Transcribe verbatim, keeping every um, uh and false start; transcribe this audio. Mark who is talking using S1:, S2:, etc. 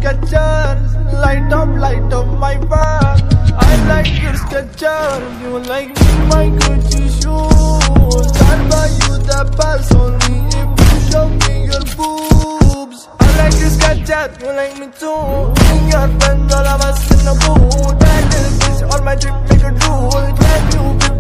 S1: Skechers. Light up, light up my bag. I like your Skechers. You like my Gucci shoes. I'll buy you the best only if you show me your boobs. I like your Skechers, you like me too. Me and your friends, all of us in the booth. That little bitch on my trip make a drool. Can you give